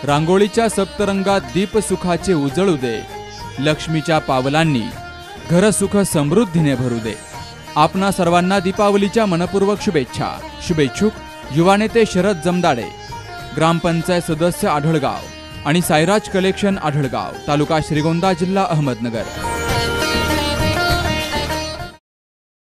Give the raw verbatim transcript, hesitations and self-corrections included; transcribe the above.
रांगोळीच्या सप्तरंगात दीप सुखाचे उजळू दे। लक्ष्मीच्या पावलांनी घर सुख समृद्धीने भरू दे। आपणा सर्वांना दीपावलीच्या मनपूर्वक शुभेच्छा। शुभेच्छुक युवा नेते शरद जमदाडे, ग्रामपंचायत सदस्य आढळगाव आणि साईराज कलेक्शन आढळगाव, तालुका श्रीगोंदा, जिल्हा अहमदनगर।